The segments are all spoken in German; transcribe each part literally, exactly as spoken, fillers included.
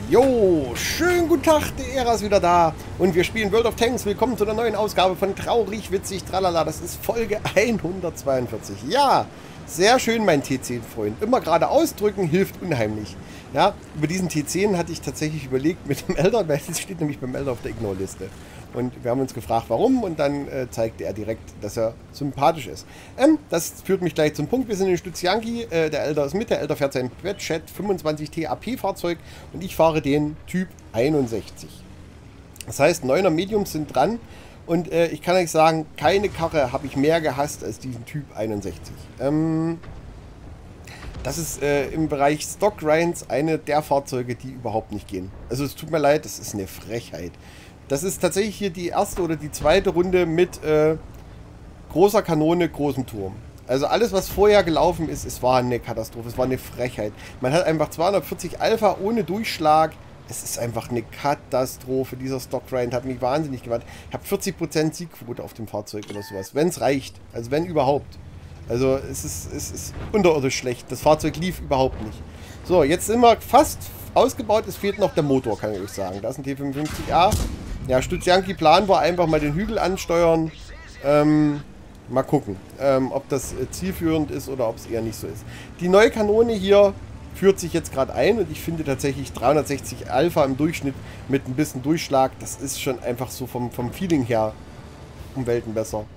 Jo, schönen guten Tag, der Ära ist wieder da und wir spielen World of Tanks. Willkommen zu einer neuen Ausgabe von Traurig, Witzig, Tralala. Das ist Folge hundertzweiundvierzig. Ja, sehr schön, mein T zehn-Freund. Immer gerade ausdrücken hilft unheimlich. Ja, über diesen T zehn hatte ich tatsächlich überlegt mit dem Elder, weil es steht nämlich beim Elder auf der Ignore-Liste. Und wir haben uns gefragt, warum, und dann äh, zeigte er direkt, dass er sympathisch ist. Ähm, das führt mich gleich zum Punkt. Wir sind in Stutzianki, äh, der Elder ist mit, der Elder fährt sein Quetchat fünfundzwanzig T A P-Fahrzeug und ich fahre den Typ einundsechzig. Das heißt, neuner Mediums sind dran und äh, ich kann euch sagen, keine Karre habe ich mehr gehasst als diesen Typ einundsechzig. Ähm, das ist äh, im Bereich Stock Grinds eine der Fahrzeuge, die überhaupt nicht gehen. Also es tut mir leid, das ist eine Frechheit. Das ist tatsächlich hier die erste oder die zweite Runde mit äh, großer Kanone, großem Turm. Also alles, was vorher gelaufen ist, es war eine Katastrophe, es war eine Frechheit. Man hat einfach zweihundertvierzig Alpha ohne Durchschlag. Es ist einfach eine Katastrophe. Dieser Stockgrind hat mich wahnsinnig gemacht. Ich habe vierzig Prozent Siegquote auf dem Fahrzeug oder sowas, wenn es reicht. Also wenn überhaupt. Also es ist, es ist unterirdisch schlecht. Das Fahrzeug lief überhaupt nicht. So, jetzt sind wir fast ausgebaut. Es fehlt noch der Motor, kann ich euch sagen. Da ist ein T fünfundfünfzig A. Ja, Stutzianki Plan war einfach mal den Hügel ansteuern. Ähm, mal gucken, ähm, ob das äh, zielführend ist oder ob es eher nicht so ist. Die neue Kanone hier führt sich jetzt gerade ein und ich finde tatsächlich dreihundertsechzig Alpha im Durchschnitt mit ein bisschen Durchschlag, das ist schon einfach so vom, vom Feeling her um Welten besser.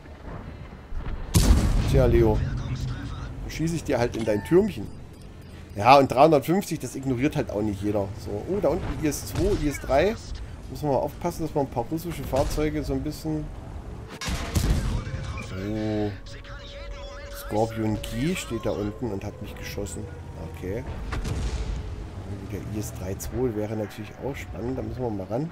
Tja, Leo, dann schieße ich dir halt in dein Türmchen. Ja, und dreihundertfünfzig, das ignoriert halt auch nicht jeder. So, oh, da unten I S zwei, I S drei. Müssen wir mal aufpassen, dass wir ein paar russische Fahrzeuge so ein bisschen... Oh. Scorpion G steht da unten und hat mich geschossen. Okay. Der I S drei zwei wäre natürlich auch spannend. Da müssen wir mal ran.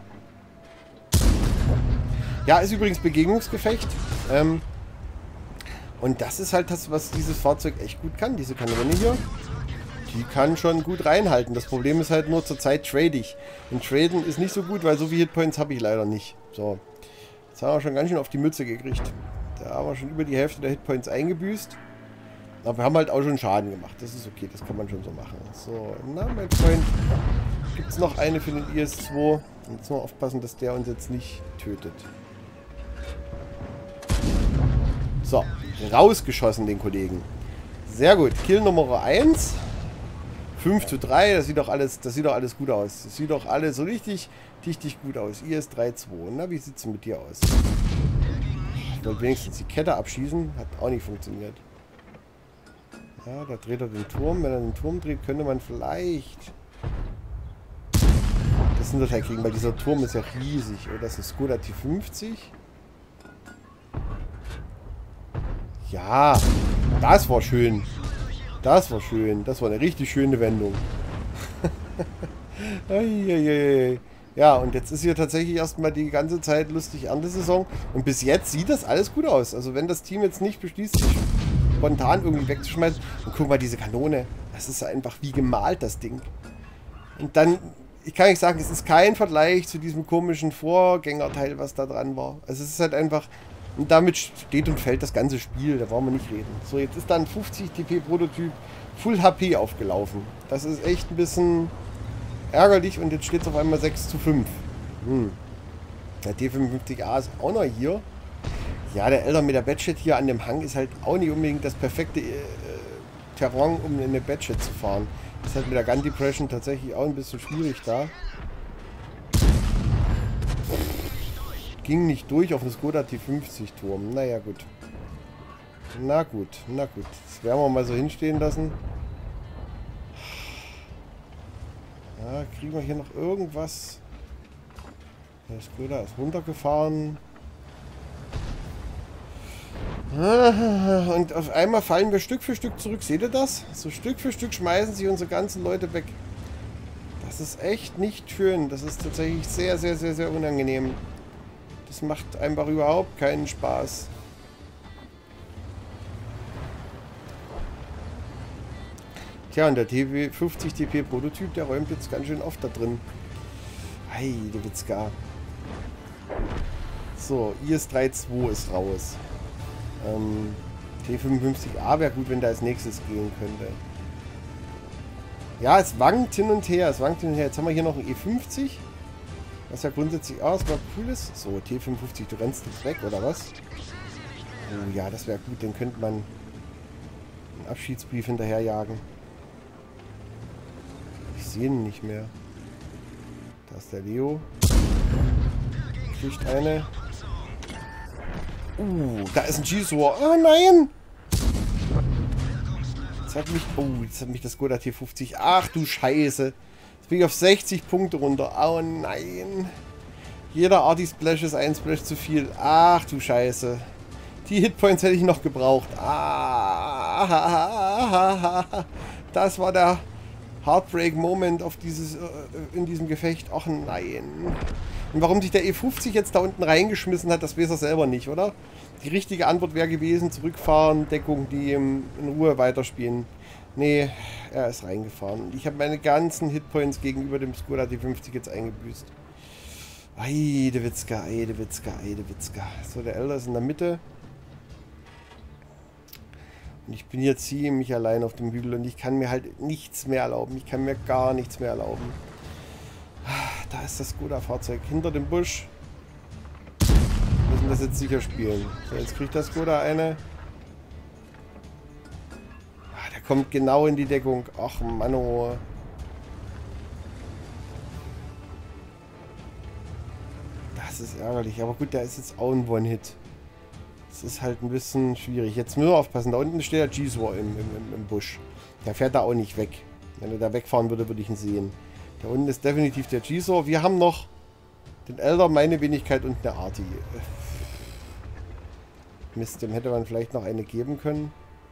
Ja, ist übrigens Begegnungsgefecht. Ähm, und das ist halt das, was dieses Fahrzeug echt gut kann. Diese Kanone hier. Die kann schon gut reinhalten. Das Problem ist halt nur zurzeit trade ich. Und traden ist nicht so gut, weil so viele Hitpoints habe ich leider nicht. So. Jetzt haben wir schon ganz schön auf die Mütze gekriegt. Da haben wir schon über die Hälfte der Hitpoints eingebüßt. Aber wir haben halt auch schon Schaden gemacht. Das ist okay, das kann man schon so machen. So, na mein Freund. Gibt es noch eine für den I S zwei? Und jetzt mal aufpassen, dass der uns jetzt nicht tötet. So, rausgeschossen den Kollegen. Sehr gut, Kill Nummer eins. fünf zu drei, das sieht doch alles, das sieht doch alles gut aus. Das sieht doch alles so richtig, richtig gut aus. I S drei zwei. Na, wie sieht es mit dir aus? Ich wollte wenigstens die Kette abschießen. Hat auch nicht funktioniert. Ja, da dreht er den Turm. Wenn er den Turm dreht, könnte man vielleicht das Hinterteil kriegen, weil dieser Turm ist ja riesig. Oder das ist ein Skoda T fünfzig. Ja, das war schön. Das war schön. Das war eine richtig schöne Wendung. Ja, und jetzt ist hier tatsächlich erstmal die ganze Zeit lustig Erntesaison. Und bis jetzt sieht das alles gut aus. Also wenn das Team jetzt nicht beschließt, sich spontan irgendwie wegzuschmeißen. Und guck mal, diese Kanone. Das ist einfach wie gemalt, das Ding. Und dann, ich kann nicht sagen, es ist kein Vergleich zu diesem komischen Vorgängerteil, was da dran war. Also es ist halt einfach... Und damit steht und fällt das ganze Spiel, da wollen wir nicht reden. So, jetzt ist dann fünfzig T P-Prototyp Full H P aufgelaufen. Das ist echt ein bisschen ärgerlich und jetzt steht es auf einmal sechs zu fünf. Hm. Der T fünfundfünfzig A ist auch noch hier. Ja, der Elder mit der Batchet hier an dem Hang ist halt auch nicht unbedingt das perfekte äh, Terrain, um in eine Batchet zu fahren. Das ist halt mit der Gun Depression tatsächlich auch ein bisschen schwierig da. Ging nicht durch auf den Skoda T fünfzig Turm. Naja, gut. Na gut, na gut. Das werden wir mal so hinstehen lassen. Ja, kriegen wir hier noch irgendwas? Der Skoda ist runtergefahren. Und auf einmal fallen wir Stück für Stück zurück. Seht ihr das? So Stück für Stück schmeißen sich unsere ganzen Leute weg. Das ist echt nicht schön. Das ist tatsächlich sehr, sehr, sehr, sehr unangenehm. Das macht einfach überhaupt keinen Spaß. Tja, und der T P fünfzig T P Prototyp, der räumt jetzt ganz schön oft da drin. Hey, der Witzka. So, I S drei zwei ist raus. Ähm, T fünfundfünfzig A wäre gut, wenn der als nächstes gehen könnte. Ja, es wankt hin und her. Es wankt hin und her. Jetzt haben wir hier noch ein E fünfzig. Was ja grundsätzlich auch erstmal cool ist. So, T fünfundfünfzig, du rennst jetzt weg, oder was? Oh ja, das wäre gut. Den könnte man einen Abschiedsbrief hinterherjagen. Ich sehe ihn nicht mehr. Da ist der Leo. Kriegt eine. Uh, da ist ein G-Sword. Oh nein! Jetzt hat mich... Oh, jetzt hat mich das Skoda T fünfzig... Ach du Scheiße. Jetzt bin ich auf sechzig Punkte runter. Oh nein. Jeder Arty-Splash ist ein Splash zu viel. Ach du Scheiße. Die Hitpoints hätte ich noch gebraucht. Ah, das war der Heartbreak-Moment auf dieses, in diesem Gefecht. Ach nein. Und warum sich der E fünfzig jetzt da unten reingeschmissen hat, das weiß er selber nicht, oder? Die richtige Antwort wäre gewesen, zurückfahren, Deckung, die in Ruhe weiterspielen. Nee, er ist reingefahren. Ich habe meine ganzen Hitpoints gegenüber dem Skoda T fünfzig jetzt eingebüßt. Eidewitzka, Eidewitzka, Eidewitzka. So, der Elder ist in der Mitte. Und ich bin hier ziemlich allein auf dem Hügel und ich kann mir halt nichts mehr erlauben. Ich kann mir gar nichts mehr erlauben. Da ist das Skoda-Fahrzeug hinter dem Busch. Wir müssen das jetzt sicher spielen. So, jetzt kriegt das Skoda eine. Ah, der kommt genau in die Deckung. Ach, Mann, oh. Das ist ärgerlich. Aber gut, der ist jetzt auch ein One-Hit. Das ist halt ein bisschen schwierig. Jetzt müssen wir aufpassen. Da unten steht der G-Sword im, im, im Busch. Der fährt da auch nicht weg. Wenn er da wegfahren würde, würde ich ihn sehen. Da unten ist definitiv der G-Sword. Wir haben noch den Elder, meine Wenigkeit und eine Arty. Mist, dem hätte man vielleicht noch eine geben können.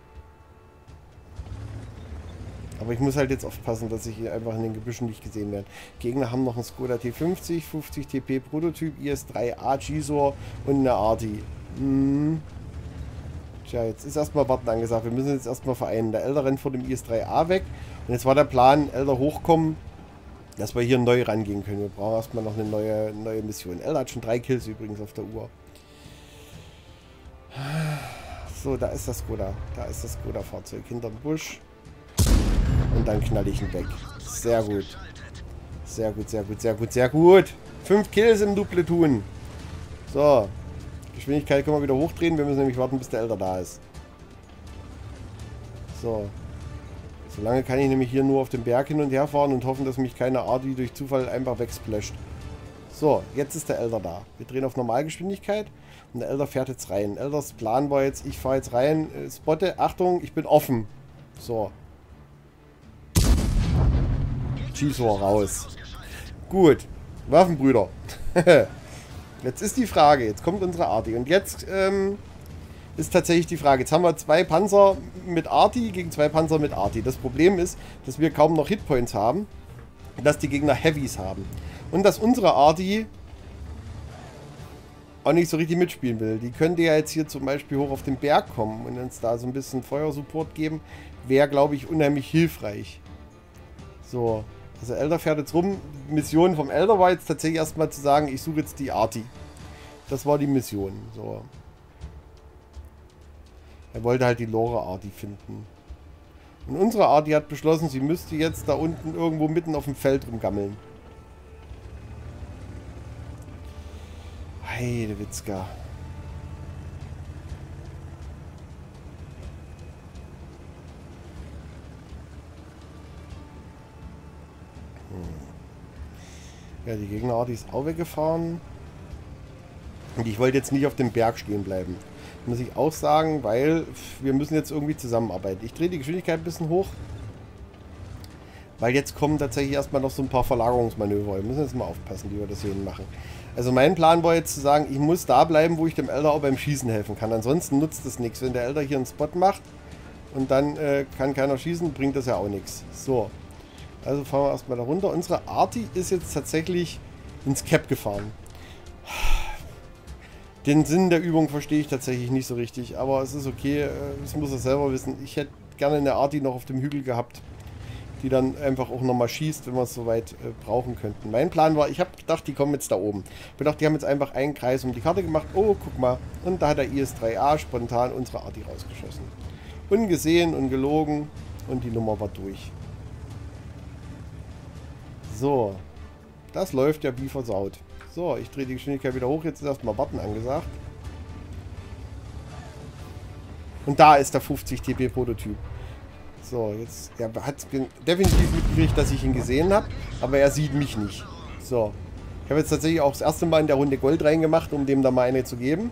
Aber ich muss halt jetzt aufpassen, dass ich hier einfach in den Gebüschen nicht gesehen werde. Gegner haben noch einen Skoda T fünfzig, fünfzig T P Prototyp, I S drei A G-Sword und eine Arty. Hm. Tja, jetzt ist erstmal Warten angesagt. Wir müssen jetzt erstmal vereinen. Der Elder rennt vor dem I S drei A weg. Und jetzt war der Plan, Elder hochkommen, dass wir hier neu rangehen können. Wir brauchen erstmal noch eine neue, neue Mission. Elder hat schon drei Kills übrigens auf der Uhr. So, da ist das Skoda. Da ist das Skoda-Fahrzeug hinterm Busch. Und dann knall ich ihn weg. Sehr gut. Sehr gut, sehr gut, sehr gut, sehr gut. Fünf Kills im Dupleton. So. Geschwindigkeit können wir wieder hochdrehen. Wir müssen nämlich warten, bis der Elder da ist. So. Solange kann ich nämlich hier nur auf den Berg hin und her fahren und hoffen, dass mich keine Arty durch Zufall einfach wegsplasht. So, jetzt ist der Elder da. Wir drehen auf Normalgeschwindigkeit und der Elder fährt jetzt rein. Elders Plan war jetzt, ich fahre jetzt rein, äh, spotte, Achtung, ich bin offen. So. G-Sword raus. Gut. Waffenbrüder. Jetzt ist die Frage, jetzt kommt unsere Arty. Und jetzt ähm, ist tatsächlich die Frage, jetzt haben wir zwei Panzer mit Arty gegen zwei Panzer mit Arty. Das Problem ist, dass wir kaum noch Hitpoints haben, dass die Gegner Heavys haben. Und dass unsere Arty auch nicht so richtig mitspielen will. Die könnte ja jetzt hier zum Beispiel hoch auf den Berg kommen und uns da so ein bisschen Feuersupport geben. Wäre, glaube ich, unheimlich hilfreich. So. Also Elder fährt jetzt rum. Die Mission vom Elder war jetzt tatsächlich erstmal zu sagen, ich suche jetzt die Arty. Das war die Mission. So. Er wollte halt die Lore Arty finden. Und unsere Arty hat beschlossen, sie müsste jetzt da unten irgendwo mitten auf dem Feld rumgammeln. Heidewitzka. Ja, die Gegner-Arty ist auch weggefahren. Und ich wollte jetzt nicht auf dem Berg stehen bleiben. Muss ich auch sagen, weil wir müssen jetzt irgendwie zusammenarbeiten. Ich drehe die Geschwindigkeit ein bisschen hoch. Weil jetzt kommen tatsächlich erstmal noch so ein paar Verlagerungsmanöver. Wir müssen jetzt mal aufpassen, wie wir das hier hin machen. Also mein Plan war jetzt zu sagen, ich muss da bleiben, wo ich dem Elder auch beim Schießen helfen kann. Ansonsten nutzt das nichts. Wenn der Elder hier einen Spot macht und dann äh, kann keiner schießen, bringt das ja auch nichts. So. Also fahren wir erstmal da runter. Unsere Arty ist jetzt tatsächlich ins Cap gefahren. Den Sinn der Übung verstehe ich tatsächlich nicht so richtig, aber es ist okay, das muss er selber wissen. Ich hätte gerne eine Arty noch auf dem Hügel gehabt, die dann einfach auch nochmal schießt, wenn wir es soweit äh, brauchen könnten. Mein Plan war, ich habe gedacht, die kommen jetzt da oben. Ich habe gedacht, die haben jetzt einfach einen Kreis um die Karte gemacht. Oh, guck mal. Und da hat der I S drei A spontan unsere Arty rausgeschossen. Ungesehen, ungelogen und die Nummer war durch. So. Das läuft ja wie versaut. So, ich drehe die Geschwindigkeit wieder hoch. Jetzt ist erstmal Warten angesagt. Und da ist der fünfzig T P Prototyp. So, jetzt, er hat definitiv mitgekriegt, dass ich ihn gesehen habe, aber er sieht mich nicht. So, ich habe jetzt tatsächlich auch das erste Mal in der Runde Gold reingemacht, um dem da mal eine zu geben.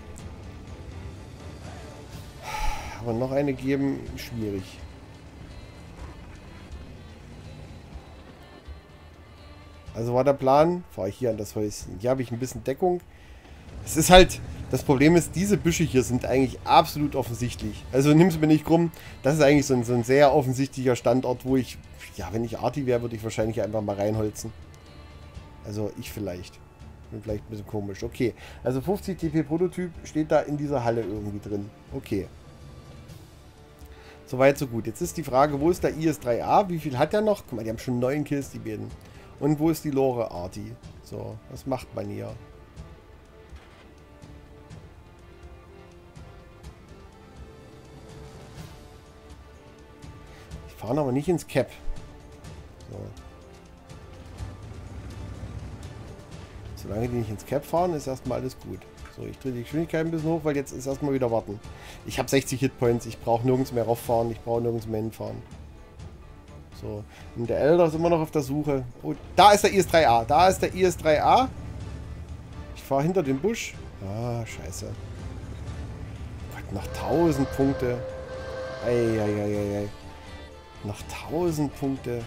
Aber noch eine geben, schwierig. Also war der Plan, fahre ich hier an das Häuschen. Hier habe ich ein bisschen Deckung. Es ist halt, das Problem ist, diese Büsche hier sind eigentlich absolut offensichtlich. Also nimm es mir nicht krumm, das ist eigentlich so ein, so ein sehr offensichtlicher Standort, wo ich, ja, wenn ich Arti wäre, würde ich wahrscheinlich einfach mal reinholzen. Also ich vielleicht. Bin vielleicht ein bisschen komisch. Okay, also fünfzig T P Prototyp steht da in dieser Halle irgendwie drin. Okay. Soweit, so gut. Jetzt ist die Frage, wo ist der I S drei A? Wie viel hat der noch? Guck mal, die haben schon neun Kills, die beiden. Und wo ist die Lore Arti? So, was macht man hier? Ich fahre aber nicht ins Cap. So. Solange die nicht ins Cap fahren, ist erstmal alles gut. So, ich drehe die Geschwindigkeit ein bisschen hoch, weil jetzt ist erstmal wieder warten. Ich habe sechzig Hitpoints, ich brauche nirgends mehr rauffahren, ich brauche nirgends mehr hinfahren. So, und der Elder ist immer noch auf der Suche. Oh, da ist der I S drei A, da ist der I S drei A. Ich fahre hinter den Busch. Ah, scheiße. Gott, noch tausend Punkte. Eieieiei. Noch tausend Punkte.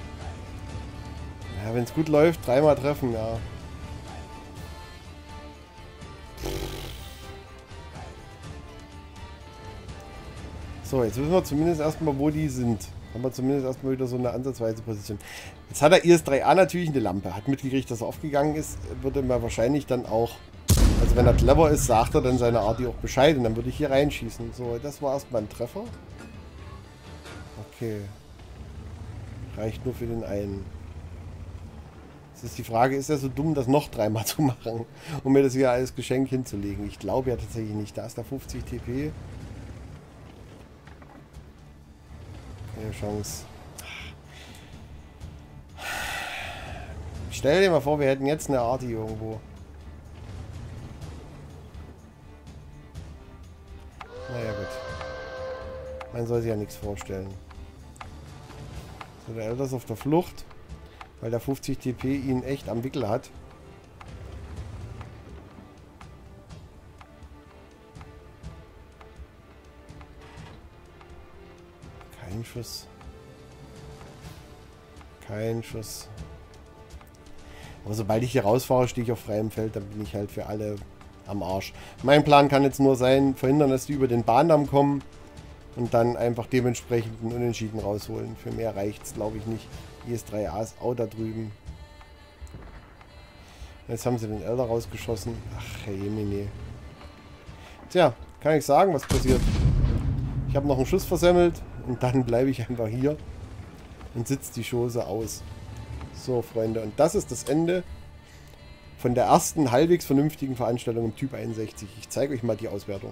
Ja, wenn es gut läuft, dreimal treffen, ja. So, jetzt wissen wir zumindest erstmal, wo die sind. Haben wir zumindest erstmal wieder so eine ansatzweise Position. Jetzt hat der I S drei A natürlich eine Lampe. Hat mitgekriegt, dass er aufgegangen ist. Würde man wahrscheinlich dann auch, also wenn er clever ist, sagt er dann seine Arti auch Bescheid. Und dann würde ich hier reinschießen. So, das war erstmal ein Treffer. Okay. Reicht nur für den einen. Jetzt ist die Frage, ist er so dumm, das noch dreimal zu machen, um mir das hier als Geschenk hinzulegen? Ich glaube ja tatsächlich nicht. Da ist der fünfzig T P. Keine Chance. Stell dir mal vor, wir hätten jetzt eine Arti irgendwo. Naja, gut. Man soll sich ja nichts vorstellen. So, der Elder ist auf der Flucht, weil der fünfzig T P ihn echt am Wickel hat. Kein Schuss. Kein Schuss. Aber sobald ich hier rausfahre, stehe ich auf freiem Feld, dann bin ich halt für alle am Arsch. Mein Plan kann jetzt nur sein, verhindern, dass die über den Bahndamm kommen und dann einfach dementsprechend einen Unentschieden rausholen. Für mehr reicht es, glaube ich, nicht. I S drei A ist auch da drüben. Jetzt haben sie den Elder rausgeschossen. Ach, hey, Jemine. Tja, kann ich sagen, was passiert. Ich habe noch einen Schuss versemmelt und dann bleibe ich einfach hier und sitze die Chose aus. So, Freunde, und das ist das Ende von der ersten halbwegs vernünftigen Veranstaltung im Typ einundsechzig. Ich zeige euch mal die Auswertung.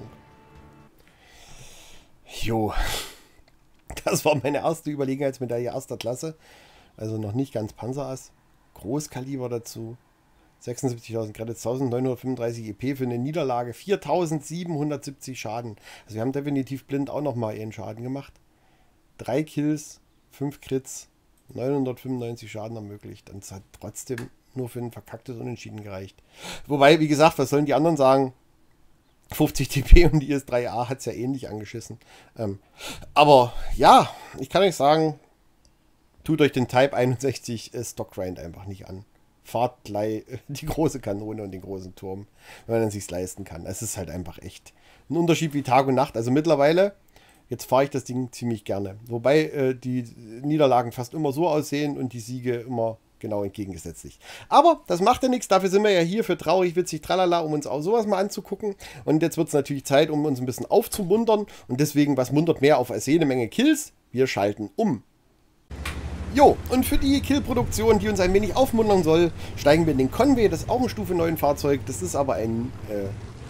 Jo. Das war meine erste Überlegenheitsmedaille erster Klasse. Also noch nicht ganz Panzerass. Großkaliber dazu. sechsundsiebzigtausend Credits, neunzehnhundertfünfunddreißig E P für eine Niederlage. viertausendsiebenhundertsiebzig Schaden. Also wir haben definitiv blind auch nochmal ihren Schaden gemacht. Drei Kills, fünf Crits, neunhundertfünfundneunzig Schaden ermöglicht. Und es hat trotzdem nur für ein verkacktes Unentschieden gereicht. Wobei, wie gesagt, was sollen die anderen sagen? fünfzig T P und die I S drei A hat es ja ähnlich angeschissen. Ähm, aber ja, ich kann euch sagen, tut euch den Type einundsechzig äh, Stockgrind einfach nicht an. Fahrt gleich die große Kanone und den großen Turm, wenn man es sich leisten kann. Es ist halt einfach echt ein Unterschied wie Tag und Nacht. Also mittlerweile, jetzt fahre ich das Ding ziemlich gerne. Wobei äh, die Niederlagen fast immer so aussehen und die Siege immer genau entgegengesetzlich. Aber das macht ja nichts. Dafür sind wir ja hier für traurig, witzig, tralala, um uns auch sowas mal anzugucken. Und jetzt wird es natürlich Zeit, um uns ein bisschen aufzumuntern. Und deswegen, was muntert mehr auf als jede Menge Kills? Wir schalten um. Jo, und für die Kill-Produktion, die uns ein wenig aufmuntern soll, steigen wir in den Conway. Das ist auch ein Stufe neun Fahrzeug. Das ist aber ein äh,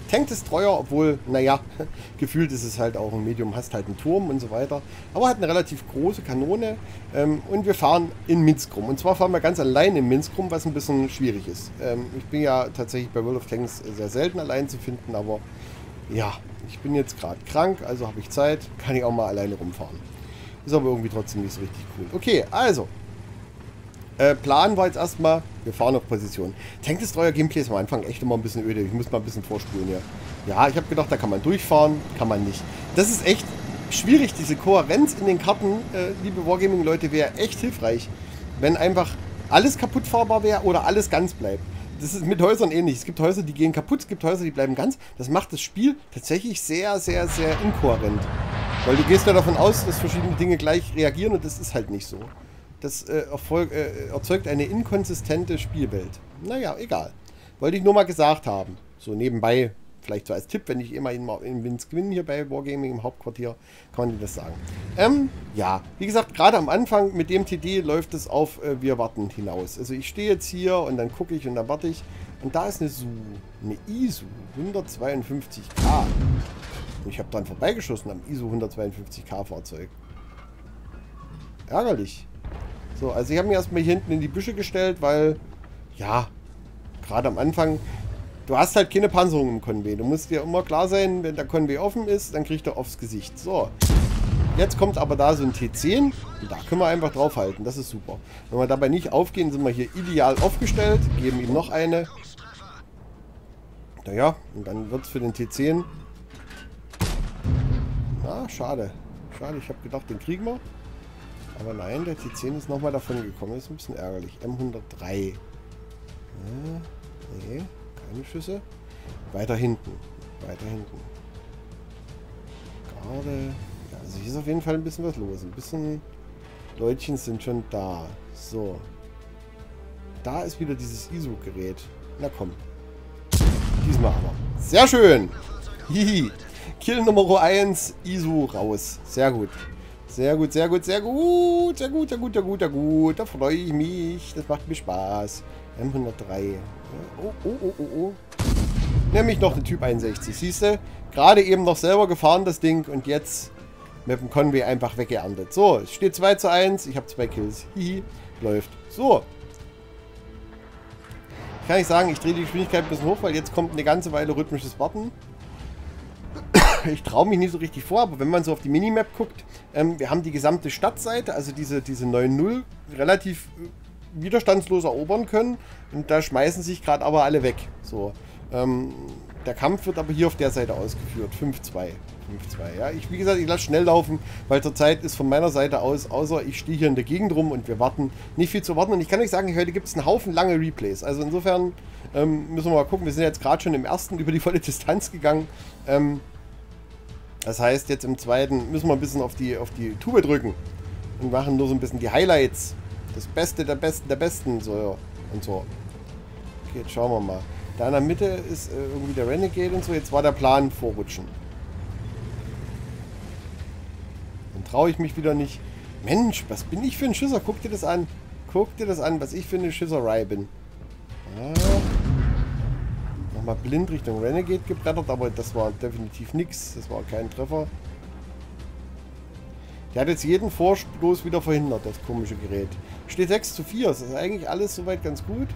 Tank Destroyer, obwohl, naja, gefühlt ist es halt auch ein Medium, hast halt einen Turm und so weiter. Aber hat eine relativ große Kanone ähm, und wir fahren in Minsk rum. Und zwar fahren wir ganz allein in Minsk rum, was ein bisschen schwierig ist. Ähm, ich bin ja tatsächlich bei World of Tanks sehr selten allein zu finden, aber ja, ich bin jetzt gerade krank, also habe ich Zeit, kann ich auch mal alleine rumfahren. Ist aber irgendwie trotzdem nicht so richtig cool. Okay, also. Äh, Plan war jetzt erstmal, wir fahren auf Position. Tank Destroyer Gameplay ist am Anfang echt immer ein bisschen öde. Ich muss mal ein bisschen vorspulen hier. Ja, ich habe gedacht, da kann man durchfahren, kann man nicht. Das ist echt schwierig, diese Kohärenz in den Karten, äh, liebe Wargaming-Leute, wäre echt hilfreich, wenn einfach alles kaputt fahrbar wäre oder alles ganz bleibt. Das ist mit Häusern ähnlich. Es gibt Häuser, die gehen kaputt, es gibt Häuser, die bleiben ganz. Das macht das Spiel tatsächlich sehr, sehr, sehr inkohärent. Weil du gehst ja davon aus, dass verschiedene Dinge gleich reagieren und das ist halt nicht so. Das äh, Erfolg, äh, erzeugt eine inkonsistente Spielwelt. Naja, egal. Wollte ich nur mal gesagt haben. So nebenbei, vielleicht so als Tipp, wenn ich immer in, in Minsk bin, hier bei Wargaming im Hauptquartier, kann man dir das sagen. Ähm, ja, wie gesagt, gerade am Anfang mit dem T D läuft es auf äh, wir warten hinaus. Also ich stehe jetzt hier und dann gucke ich und dann warte ich. Und da ist eine S U, eine I S U, hundertzweiundfünfzig K. Und ich habe dran vorbeigeschossen am I S U hundertzweiundfünfzig K Fahrzeug. Ärgerlich. So, also ich habe mich erstmal hier hinten in die Büsche gestellt, weil, ja, gerade am Anfang, du hast halt keine Panzerung im Konvoi. Du musst dir immer klar sein, wenn der Konvoi offen ist, dann kriegt er aufs Gesicht. So, jetzt kommt aber da so ein T zehn und da können wir einfach draufhalten. Das ist super. Wenn wir dabei nicht aufgehen, sind wir hier ideal aufgestellt, geben ihm noch eine. Naja, und dann wird es für den T zehn... Na, schade. Schade, ich habe gedacht, den kriegen wir. Aber nein, der T zehn ist nochmal davon gekommen. Das ist ein bisschen ärgerlich. M hundertdrei. Ja, nee, keine Schüsse. Weiter hinten. Weiter hinten. Gerade. Ja, also hier ist auf jeden Fall ein bisschen was los. Ein bisschen Leutchen sind schon da. So. Da ist wieder dieses I S U-Gerät. Na komm. Diesmal aber. Sehr schön. Hihi. Kill Nummer eins. I S U raus. Sehr gut. Sehr gut, sehr gut, sehr gut, sehr gut, sehr gut, sehr gut, sehr gut. Da freue ich mich. Das macht mir Spaß. M hundertdrei. Oh, oh, oh, oh, oh. Nämlich noch eine Typ einundsechzig. Siehst du? Gerade eben noch selber gefahren, das Ding. Und jetzt mit dem Konvoi einfach weggeerntet. So, es steht zwei zu eins. Ich habe zwei Kills. Hihi. Läuft. So. Kann ich sagen, ich drehe die Geschwindigkeit ein bisschen hoch, weil jetzt kommt eine ganze Weile rhythmisches Warten. Ich traue mich nicht so richtig vor, aber wenn man so auf die Minimap guckt, ähm, wir haben die gesamte Stadtseite, also diese, diese neun null, relativ äh, widerstandslos erobern können. Und da schmeißen sich gerade aber alle weg. So, ähm, der Kampf wird aber hier auf der Seite ausgeführt. fünf zwei. fünf zwei, ja. Ich, wie gesagt, ich lasse schnell laufen, weil zurzeit ist von meiner Seite aus, außer ich stehe hier in der Gegend rum und wir warten, nicht viel zu warten. Und ich kann euch sagen, heute gibt es einen Haufen lange Replays. Also insofern ähm, müssen wir mal gucken. Wir sind jetzt gerade schon im ersten über die volle Distanz gegangen. Ähm, Das heißt, jetzt im zweiten müssen wir ein bisschen auf die, auf die Tube drücken und machen nur so ein bisschen die Highlights. Das Beste der Besten der Besten. So und so. Okay, jetzt schauen wir mal. Da in der Mitte ist äh, irgendwie der Renegade und so. Jetzt war der Plan vorrutschen. Dann traue ich mich wieder nicht. Mensch, was bin ich für ein Schisser? Guck dir das an. Guck dir das an, was ich für eine Schisserei bin. Ah. Mal blind Richtung Renegade gebrettert, aber das war definitiv nichts. Das war kein Treffer. Der hat jetzt jeden Vorstoß wieder verhindert, das komische Gerät. Steht sechs zu vier. Das ist eigentlich alles soweit ganz gut.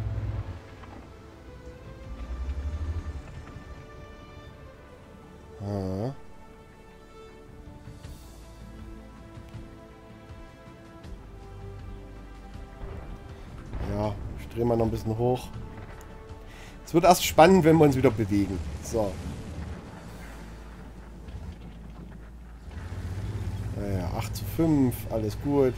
Ah. Ja, ich drehe mal noch ein bisschen hoch. Es wird erst spannend, wenn wir uns wieder bewegen. So. Naja, acht zu fünf, alles gut.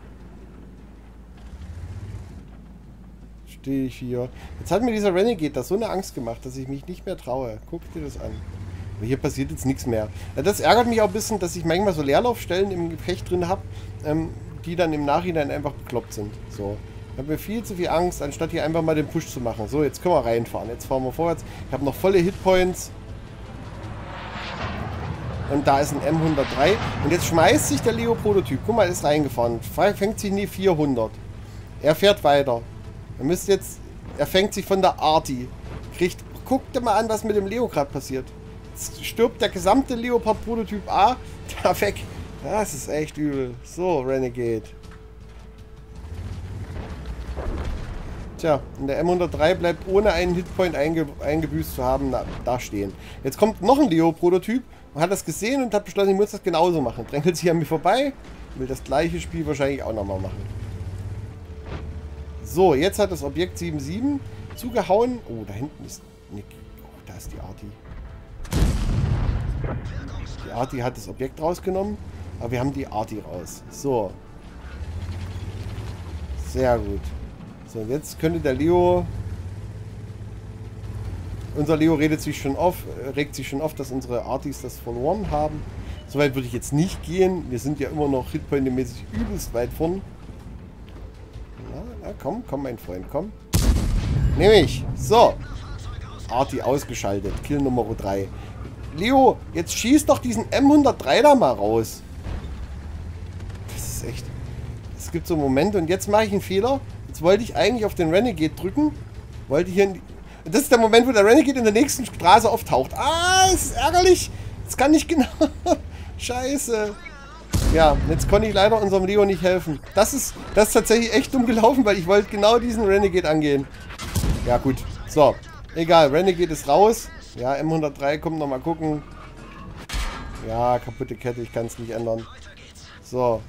Stehe ich hier. Jetzt hat mir dieser Renegade da so eine Angst gemacht, dass ich mich nicht mehr traue. Guck dir das an. Aber hier passiert jetzt nichts mehr. Das ärgert mich auch ein bisschen, dass ich manchmal so Leerlaufstellen im Gefecht drin habe, ähm, die dann im Nachhinein einfach bekloppt sind. So. Ich habe mir viel zu viel Angst, anstatt hier einfach mal den Push zu machen. So, jetzt können wir reinfahren. Jetzt fahren wir vorwärts. Ich habe noch volle Hitpoints. Und da ist ein M hundertdrei. Und jetzt schmeißt sich der Leo-Prototyp. Guck mal, er ist reingefahren. Fängt sich nie vierhundert. Er fährt weiter. Er müsste jetzt... Er fängt sich von der Arti. Kriegt guck dir mal an, was mit dem Leo gerade passiert. Jetzt stirbt der gesamte Leopard-Prototyp A da weg. Das ist echt übel. So, Renegade. Tja, und der M hundertdrei bleibt ohne einen Hitpoint einge eingebüßt zu haben na, da stehen. Jetzt kommt noch ein Leo-Prototyp und hat das gesehen und hat beschlossen, ich muss das genauso machen. Drängelt sich an mir vorbei, will das gleiche Spiel wahrscheinlich auch nochmal machen. So, jetzt hat das Objekt sieben sieben zugehauen. Oh, da hinten ist Nick. Oh, da ist die Arti. Die Arti hat das Objekt rausgenommen, aber wir haben die Arti raus. So. Sehr gut. So, jetzt könnte der Leo... Unser Leo redet sich schon auf, regt sich schon auf, dass unsere Artis das verloren haben. Soweit würde ich jetzt nicht gehen. Wir sind ja immer noch hitpoint-mäßig übelst weit vorn. Na, na, komm, komm, mein Freund, komm. Nehme ich. So. Arti ausgeschaltet. Kill Nummer drei. Leo, jetzt schieß doch diesen M hundertdrei da mal raus. Das ist echt... Es gibt so Momente und jetzt mache ich einen Fehler. Jetzt wollte ich eigentlich auf den Renegade drücken. Wollte hier in die... Das ist der Moment, wo der Renegade in der nächsten Straße auftaucht. Ah, es ist ärgerlich. Das kann nicht genau... Scheiße. Ja, jetzt konnte ich leider unserem Leo nicht helfen. Das ist, das ist tatsächlich echt dumm gelaufen, weil ich wollte genau diesen Renegade angehen. Ja, gut. So. Egal, Renegade ist raus. Ja, M hundertdrei kommt nochmal gucken. Ja, kaputte Kette, ich kann es nicht ändern. So.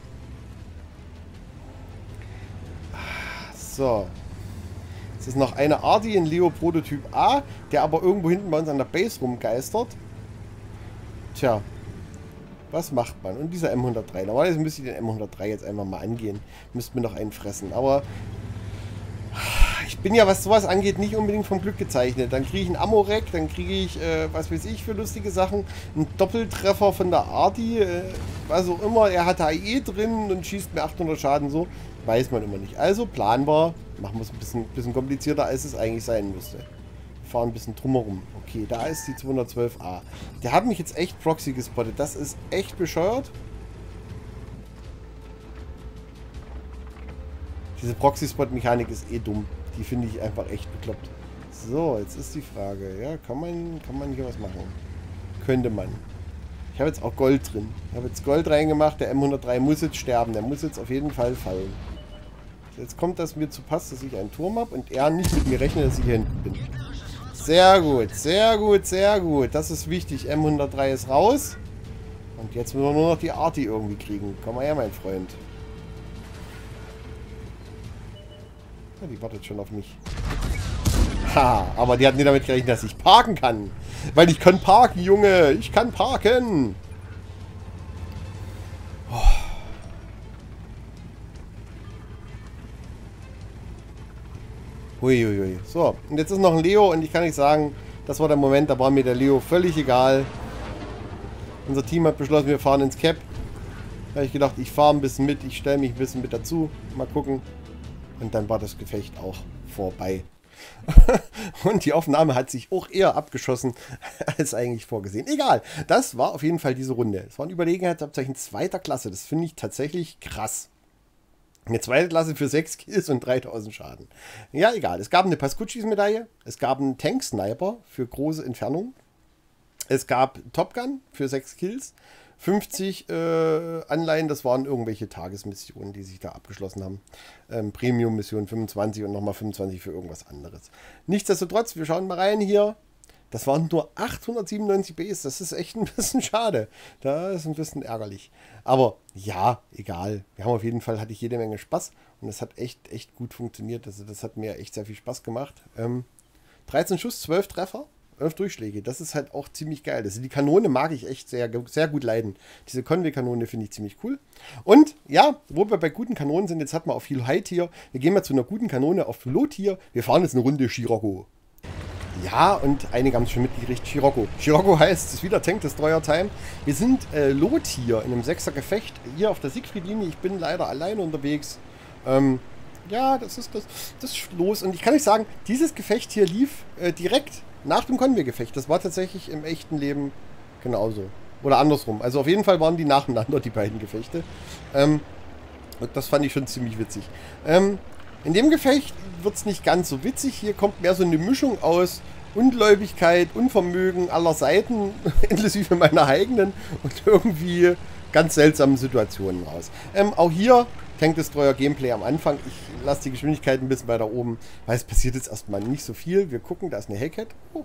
So. Es ist noch eine Arti in Leo Prototyp A, der aber irgendwo hinten bei uns an der Base rumgeistert. Tja. Was macht man? Und dieser M hundertdrei. Normalerweise müsste ich den M hundertdrei jetzt einfach mal angehen. Müsste mir noch einen fressen. Aber ich bin ja, was sowas angeht, nicht unbedingt vom Glück gezeichnet. Dann kriege ich einen Amorek, dann kriege ich, äh, was weiß ich, für lustige Sachen. Einen Doppeltreffer von der Arti. Äh, was auch immer. Er hat A E drin und schießt mir achthundert Schaden so. Weiß man immer nicht. Also planbar. Machen wir es ein bisschen, bisschen komplizierter, als es eigentlich sein müsste. Fahren ein bisschen drumherum. Okay, da ist die zweihundertzwölf A. Der hat mich jetzt echt Proxy gespottet. Das ist echt bescheuert. Diese Proxy-Spot-Mechanik ist eh dumm. Die finde ich einfach echt bekloppt. So, jetzt ist die Frage. Ja, kann man, kann man hier was machen? Könnte man. Ich habe jetzt auch Gold drin. Ich habe jetzt Gold reingemacht. Der M hundertdrei muss jetzt sterben. Der muss jetzt auf jeden Fall fallen. Jetzt kommt das mir zu Pass, dass ich einen Turm habe und er nicht mit mir rechnet, dass ich hier hinten bin. Sehr gut, sehr gut, sehr gut. Das ist wichtig. M hundertdrei ist raus. Und jetzt müssen wir nur noch die Arti irgendwie kriegen. Komm mal her, mein Freund. Ja, die wartet schon auf mich. Ha, aber die hat nicht damit gerechnet, dass ich parken kann. Weil ich kann parken, Junge. Ich kann parken. Oh. Huiuiui. So, und jetzt ist noch ein Leo und ich kann nicht sagen, das war der Moment, da war mir der Leo völlig egal. Unser Team hat beschlossen, wir fahren ins Cap. Da habe ich gedacht, ich fahre ein bisschen mit, ich stelle mich ein bisschen mit dazu. Mal gucken. Und dann war das Gefecht auch vorbei. Und die Aufnahme hat sich auch eher abgeschossen, als eigentlich vorgesehen. Egal, das war auf jeden Fall diese Runde. Es war ein Überlegenheitsabzeichen zweiter Klasse. Das finde ich tatsächlich krass. Eine zweite Klasse für sechs Kills und dreitausend Schaden. Ja, egal. Es gab eine Pascuccis-Medaille. Es gab einen Tank-Sniper für große Entfernung. Es gab Top Gun für sechs Kills. fünfzig äh, Anleihen, das waren irgendwelche Tagesmissionen, die sich da abgeschlossen haben. Ähm, Premium-Mission fünfundzwanzig und nochmal fünfundzwanzig für irgendwas anderes. Nichtsdestotrotz, wir schauen mal rein hier. Das waren nur achthundertsiebenundneunzig Bs. Das ist echt ein bisschen schade. Das ist ein bisschen ärgerlich. Aber ja, egal. Wir haben auf jeden Fall, hatte ich jede Menge Spaß. Und das hat echt, echt gut funktioniert. Also das hat mir echt sehr viel Spaß gemacht. Ähm, dreizehn Schuss, zwölf Treffer. elf Durchschläge, das ist halt auch ziemlich geil. Also die Kanone mag ich echt sehr, sehr gut leiden. Diese Conway-Kanone finde ich ziemlich cool. Und ja, wo wir bei guten Kanonen sind, jetzt hat man auf viel High-Tier. Wir gehen mal zu einer guten Kanone auf Low-Tier. Wir fahren jetzt eine Runde Scirocco. Ja, und einige haben es schon mitgekriegt. Scirocco. Scirocco heißt, es ist wieder Tank Destroyer Time. Wir sind äh, Low-Tier in einem Sechser Gefecht hier auf der Siegfried-Linie. Ich bin leider alleine unterwegs. Ähm, ja, das ist das, das ist los. Und ich kann euch sagen, dieses Gefecht hier lief äh, direkt nach dem Conway-Gefecht. Das war tatsächlich im echten Leben genauso. Oder andersrum. Also auf jeden Fall waren die nacheinander, die beiden Gefechte. Ähm, und das fand ich schon ziemlich witzig. Ähm, in dem Gefecht wird es nicht ganz so witzig. Hier kommt mehr so eine Mischung aus Ungläubigkeit, Unvermögen aller Seiten, inklusive meiner eigenen und irgendwie ganz seltsamen Situationen raus. Ähm, auch hier Tank Destroyer Gameplay am Anfang. Ich lasse die Geschwindigkeit ein bisschen weiter oben, weil es passiert jetzt erstmal nicht so viel. Wir gucken, da ist eine Hellcat. Oh.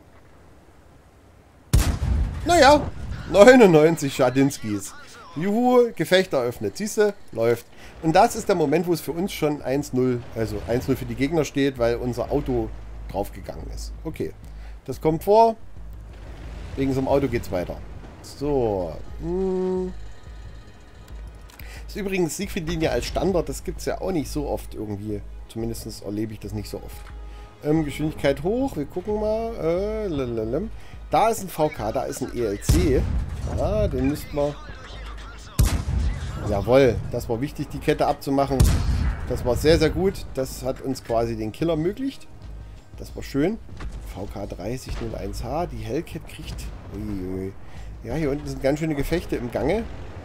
Naja, neunundneunzig Schadinskis. Juhu, Gefecht eröffnet. Siehst du? Läuft. Und das ist der Moment, wo es für uns schon eins null, also eins null für die Gegner steht, weil unser Auto draufgegangen ist. Okay. Das kommt vor. Wegen so einem Auto geht's weiter. So. Hm. Das ist übrigens Siegfried-Linie als Standard. Das gibt es ja auch nicht so oft irgendwie. Zumindest erlebe ich das nicht so oft. Ähm, Geschwindigkeit hoch. Wir gucken mal. Äh, lalalala. Da ist ein V K. Da ist ein E L C. Ja, den müssten wir... Jawohl. Das war wichtig, die Kette abzumachen. Das war sehr, sehr gut. Das hat uns quasi den Kill ermöglicht. Das war schön. V K dreißig null eins H. Die Hellcat kriegt... Uiui. Ja, hier unten sind ganz schöne Gefechte im Gange.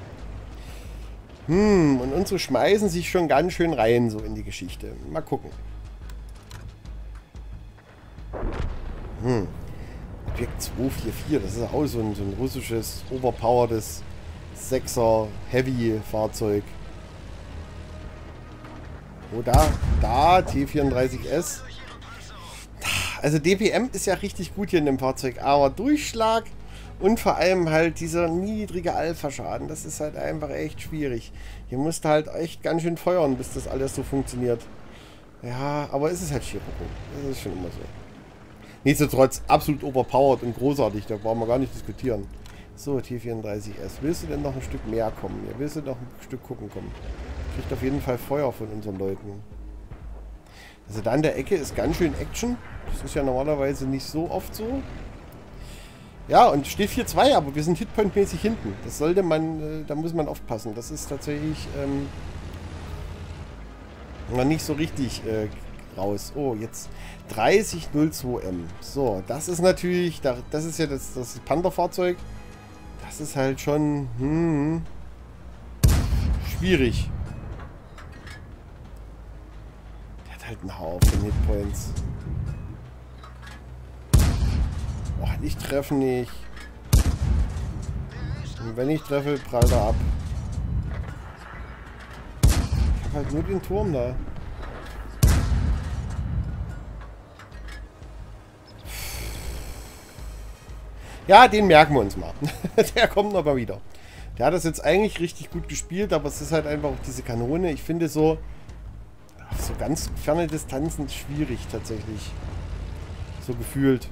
Hm, und unsere schmeißen sich schon ganz schön rein, so in die Geschichte. Mal gucken. Hm. Objekt zwei vier vier, das ist auch so ein, so ein russisches, overpowertes Sechser Heavy-Fahrzeug. Oh, da, da, T vierunddreißig S. Also D P M ist ja richtig gut hier in dem Fahrzeug, aber Durchschlag und vor allem halt dieser niedrige Alpha-Schaden, das ist halt einfach echt schwierig. Hier musst du halt echt ganz schön feuern, bis das alles so funktioniert. Ja, aber es ist halt Chirurgo. Das ist schon immer so. Nichtsdestotrotz absolut overpowered und großartig, da brauchen wir gar nicht diskutieren. So, T vierunddreißig S. Willst du denn noch ein Stück mehr kommen? Ja, willst du noch ein Stück gucken kommen? Kriegt auf jeden Fall Feuer von unseren Leuten. Also da an der Ecke ist ganz schön Action. Das ist ja normalerweise nicht so oft so. Ja, und steht vier zwei, aber wir sind Hitpoint-mäßig hinten. Das sollte man, äh, da muss man aufpassen. Das ist tatsächlich ähm, noch nicht so richtig äh, raus. Oh, jetzt dreißig null zwei M. So, das ist natürlich, das ist ja das, das Panther-Fahrzeug. Das ist halt schon hm, schwierig. Der hat halt einen Haufen Hitpoints. Oh, ich treffe nicht. Und wenn ich treffe, prallt er ab. Ich habe halt nur den Turm da. Ja, den merken wir uns mal. Der kommt aber wieder. Der hat das jetzt eigentlich richtig gut gespielt, aber es ist halt einfach auch diese Kanone. Ich finde so, so ganz ferne Distanzen schwierig tatsächlich. So gefühlt.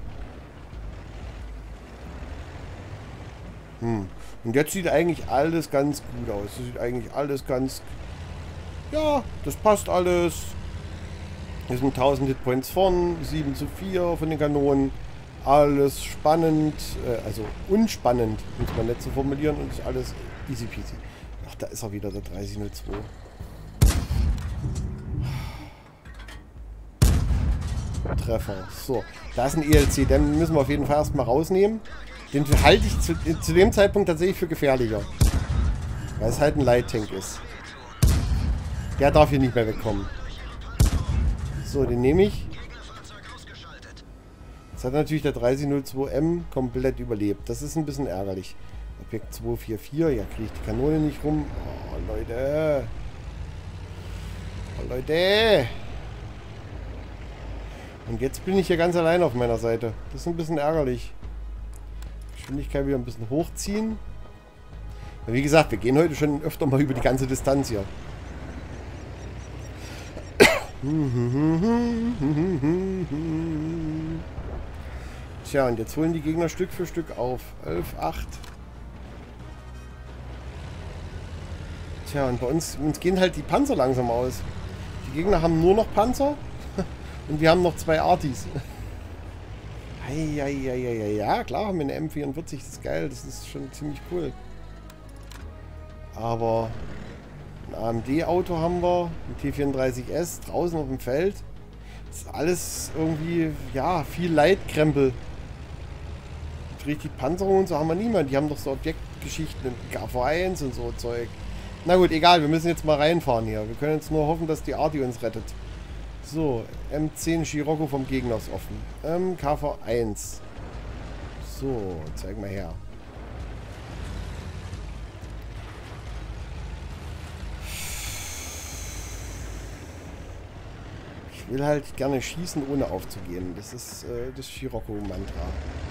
Hm. Und jetzt sieht eigentlich alles ganz gut aus. Das sieht eigentlich alles ganz... Ja, das passt alles. Hier sind tausend Hitpoints vorn, sieben zu vier von den Kanonen. Alles spannend, äh, also unspannend, muss man nicht so formulieren, und ist alles easy peasy. Ach, da ist er wieder, der dreißig null zwei. Treffer. So, da ist ein E L C, den müssen wir auf jeden Fall erstmal rausnehmen. Den halte ich zu, zu dem Zeitpunkt tatsächlich für gefährlicher. Weil es halt ein Light Tank ist. Der darf hier nicht mehr wegkommen. So, den nehme ich. Jetzt hat natürlich der dreißig null zwei M komplett überlebt. Das ist ein bisschen ärgerlich. Objekt zwei vier vier, ja, kriege ich die Kanone nicht rum. Oh, Leute. Oh, Leute. Und jetzt bin ich hier ganz allein auf meiner Seite. Das ist ein bisschen ärgerlich. Geschwindigkeit wieder ein bisschen hochziehen. Ja, wie gesagt, wir gehen heute schon öfter mal über die ganze Distanz hier. Tja, und jetzt holen die Gegner Stück für Stück auf. elf acht. Tja, und bei uns, uns gehen halt die Panzer langsam aus. Die Gegner haben nur noch Panzer. Und wir haben noch zwei Artis. Eieieiei. Ja, klar, haben wir eine M vierundvierzig. Das ist geil. Das ist schon ziemlich cool. Aber ein A M D-Auto haben wir. Ein T vierunddreißig S draußen auf dem Feld. Das ist alles irgendwie, ja, viel Leitkrempel. Richtig Panzerung und so haben wir niemand. Die haben doch so Objektgeschichten und K V eins und so Zeug. Na gut, egal. Wir müssen jetzt mal reinfahren hier. Wir können jetzt nur hoffen, dass die Arti uns rettet. So, M zehn Scirocco vom Gegner ist offen. Ähm, K V eins. So, zeig mal her. Ich will halt gerne schießen, ohne aufzugeben. Das ist äh, das Scirocco-Mantra.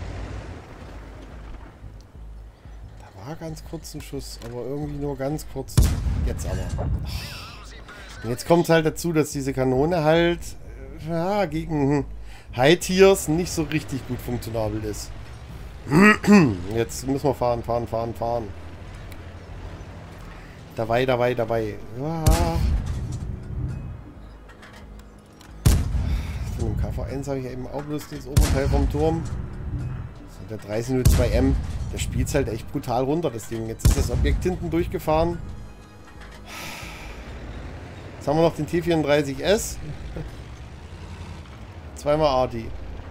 Da war ganz kurz ein Schuss, aber irgendwie nur ganz kurz. Jetzt aber. Und jetzt kommt es halt dazu, dass diese Kanone halt äh, ja, gegen High-Tiers nicht so richtig gut funktionabel ist. Jetzt müssen wir fahren, fahren, fahren, fahren. Dabei, dabei, dabei. Ja. Von dem K V eins habe ich ja eben auch bloß das Oberteil vom Turm. So, der dreißig null zwei M, der spielt halt echt brutal runter, das Ding. Jetzt ist das Objekt hinten durchgefahren. Jetzt haben wir noch den T vierunddreißig S. Zweimal Arti.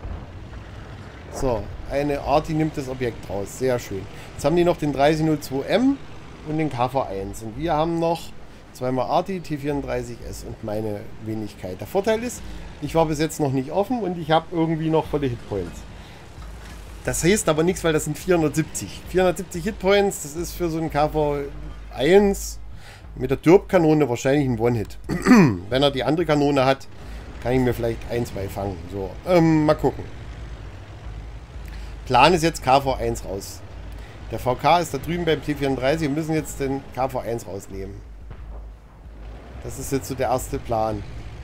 So, eine Arti nimmt das Objekt raus. Sehr schön. Jetzt haben die noch den dreißig null zwei M und den K V eins. Und wir haben noch zweimal Arti, T vierunddreißig S und meine Wenigkeit. Der Vorteil ist, ich war bis jetzt noch nicht offen und ich habe irgendwie noch volle Hitpoints. Das heißt aber nichts, weil das sind vierhundertsiebzig. vierhundertsiebzig Hitpoints, das ist für so einen K V eins mit der Dürp-Kanone wahrscheinlich ein One-Hit. Wenn er die andere Kanone hat, kann ich mir vielleicht ein, zwei fangen. So, ähm, mal gucken. Plan ist jetzt K V eins raus. Der V K ist da drüben beim T vierunddreißig. Wir müssen jetzt den K V eins rausnehmen. Das ist jetzt so der erste Plan.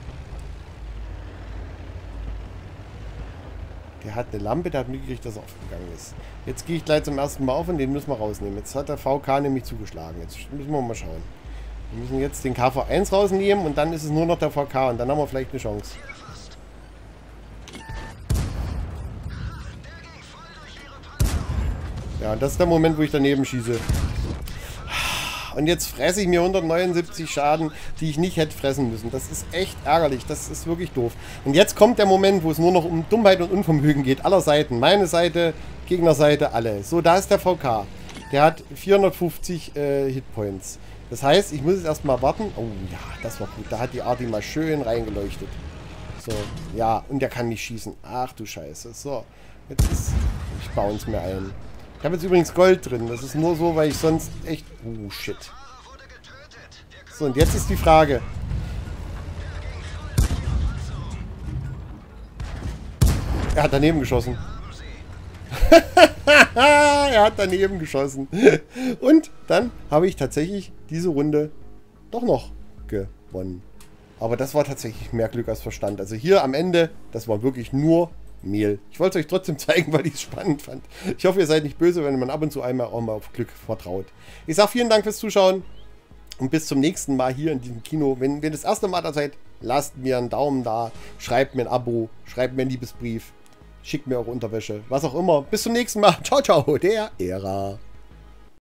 Der hat eine Lampe, der hat mitgekriegt, dass er aufgegangen ist. Jetzt gehe ich gleich zum ersten Mal auf und den müssen wir rausnehmen. Jetzt hat der V K nämlich zugeschlagen. Jetzt müssen wir mal schauen. Wir müssen jetzt den K V eins rausnehmen und dann ist es nur noch der V K und dann haben wir vielleicht eine Chance. Ja, das ist der Moment, wo ich daneben schieße. Und jetzt fresse ich mir hundertneunundsiebzig Schaden, die ich nicht hätte fressen müssen. Das ist echt ärgerlich. Das ist wirklich doof. Und jetzt kommt der Moment, wo es nur noch um Dummheit und Unvermögen geht. Aller Seiten. Meine Seite, Gegnerseite, alle. So, da ist der V K. Der hat vierhundertfünfzig äh, Hitpoints. Das heißt, ich muss jetzt erstmal warten. Oh ja, das war gut. Da hat die Arti mal schön reingeleuchtet. So, ja. Und der kann nicht schießen. Ach du Scheiße. So, jetzt ist... Ich baue es mir ein. Ich habe jetzt übrigens Gold drin. Das ist nur so, weil ich sonst echt... Oh, shit. So, und jetzt ist die Frage. Er hat daneben geschossen. Er hat daneben geschossen. Und dann habe ich tatsächlich diese Runde doch noch gewonnen. Aber das war tatsächlich mehr Glück als Verstand. Also hier am Ende, das war wirklich nur... Mehl. Ich wollte es euch trotzdem zeigen, weil ich es spannend fand. Ich hoffe, ihr seid nicht böse, wenn man ab und zu einmal auch mal auf Glück vertraut. Ich sage vielen Dank fürs Zuschauen und bis zum nächsten Mal hier in diesem Kino. Wenn ihr das erste Mal da seid, lasst mir einen Daumen da, schreibt mir ein Abo, schreibt mir einen Liebesbrief, schickt mir eure Unterwäsche, was auch immer. Bis zum nächsten Mal. Ciao, ciao, der Ära.